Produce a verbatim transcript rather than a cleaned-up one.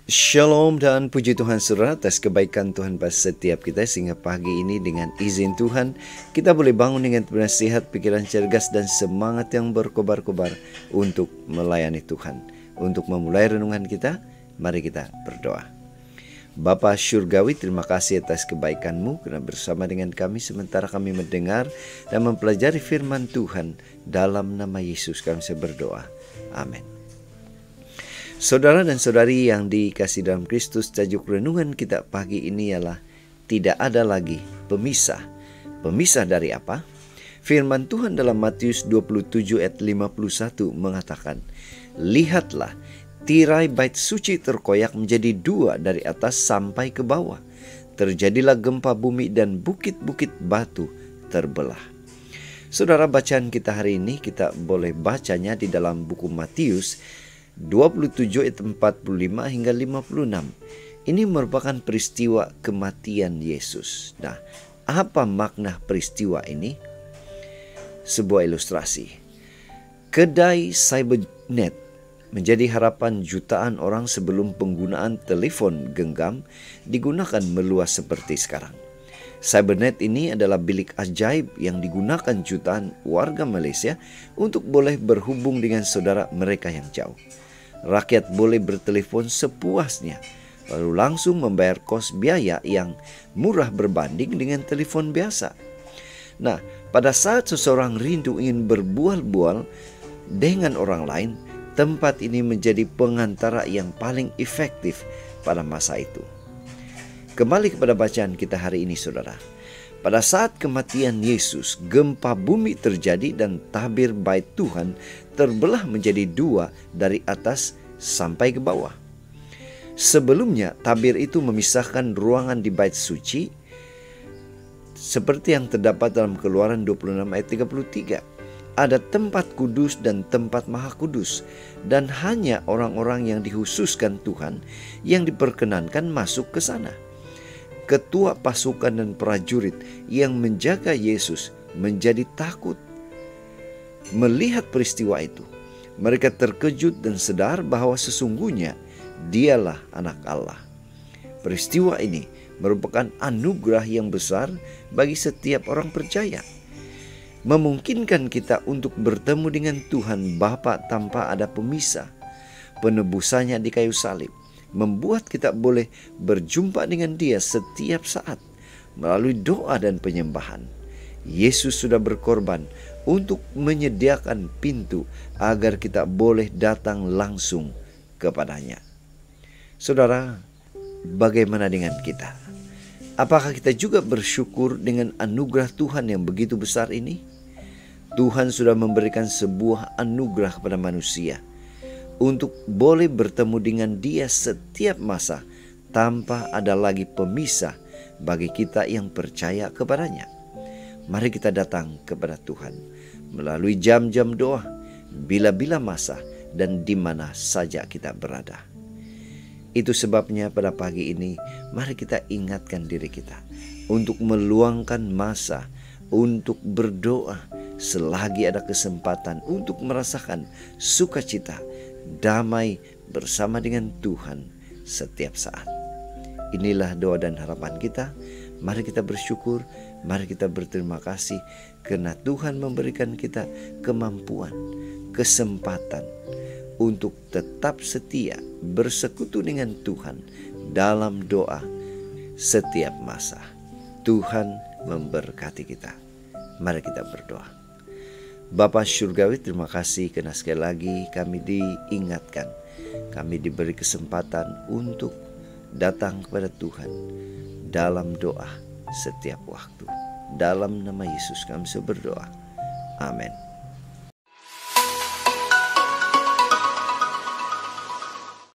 Shalom dan puji Tuhan saudara atas kebaikan Tuhan pada setiap kita, sehingga pagi ini dengan izin Tuhan kita boleh bangun dengan nasihat, pikiran cergas dan semangat yang berkobar-kobar untuk melayani Tuhan. Untuk memulai renungan kita, mari kita berdoa. Bapa Syurgawi, terima kasih atas kebaikan-Mu karena bersama dengan kami sementara kami mendengar dan mempelajari firman Tuhan. Dalam nama Yesus kami berdoa. Amin. Saudara dan saudari yang dikasihi dalam Kristus, tajuk renungan kita pagi ini ialah tidak ada lagi pemisah. Pemisah dari apa? Firman Tuhan dalam Matius dua puluh tujuh ayat lima puluh satu mengatakan, "Lihatlah, tirai bait suci terkoyak menjadi dua dari atas sampai ke bawah. Terjadilah gempa bumi dan bukit-bukit batu terbelah." Saudara, bacaan kita hari ini kita boleh bacanya di dalam buku Matius dua puluh tujuh ayat empat puluh lima hingga lima puluh enam. Ini merupakan peristiwa kematian Yesus. Nah, apa makna peristiwa ini? Sebuah ilustrasi. Kedai cybernet menjadi harapan jutaan orang sebelum penggunaan telepon genggam digunakan meluas seperti sekarang. Cybernet ini adalah bilik ajaib yang digunakan jutaan warga Malaysia untuk boleh berhubung dengan saudara mereka yang jauh. Rakyat boleh bertelepon sepuasnya, lalu langsung membayar kos biaya yang murah berbanding dengan telepon biasa. Nah, pada saat seseorang rindu ingin berbual-bual dengan orang lain, tempat ini menjadi pengantara yang paling efektif pada masa itu. Kembali kepada bacaan kita hari ini, saudara. Pada saat kematian Yesus, gempa bumi terjadi dan tabir bait Tuhan terbelah menjadi dua dari atas sampai ke bawah. Sebelumnya, tabir itu memisahkan ruangan di bait suci seperti yang terdapat dalam Keluaran dua puluh enam ayat tiga puluh tiga. Ada tempat kudus dan tempat maha kudus, dan hanya orang-orang yang dikhususkan Tuhan yang diperkenankan masuk ke sana. Ketua pasukan dan prajurit yang menjaga Yesus menjadi takut melihat peristiwa itu. Mereka terkejut dan sadar bahwa sesungguhnya dialah anak Allah. Peristiwa ini merupakan anugerah yang besar bagi setiap orang percaya. Memungkinkan kita untuk bertemu dengan Tuhan Bapa tanpa ada pemisah. Penebusannya di kayu salib membuat kita boleh berjumpa dengan Dia setiap saat melalui doa dan penyembahan. Yesus sudah berkorban untuk menyediakan pintu agar kita boleh datang langsung kepadanya. Saudara, bagaimana dengan kita? Apakah kita juga bersyukur dengan anugerah Tuhan yang begitu besar ini? Tuhan sudah memberikan sebuah anugerah kepada manusia untuk boleh bertemu dengan Dia setiap masa tanpa ada lagi pemisah bagi kita yang percaya kepadanya. Mari kita datang kepada Tuhan melalui jam-jam doa, bila-bila masa, dan di mana saja kita berada. Itu sebabnya pada pagi ini mari kita ingatkan diri kita untuk meluangkan masa untuk berdoa selagi ada kesempatan untuk merasakan sukacita, damai bersama dengan Tuhan setiap saat. Inilah doa dan harapan kita. Mari kita bersyukur, mari kita berterima kasih karena Tuhan memberikan kita kemampuan, kesempatan untuk tetap setia bersekutu dengan Tuhan dalam doa setiap masa. Tuhan memberkati kita. Mari kita berdoa. Bapa Syurgawi, terima kasih karena sekali lagi kami diingatkan, kami diberi kesempatan untuk datang kepada Tuhan dalam doa setiap waktu. Dalam nama Yesus kami berdoa. Amin.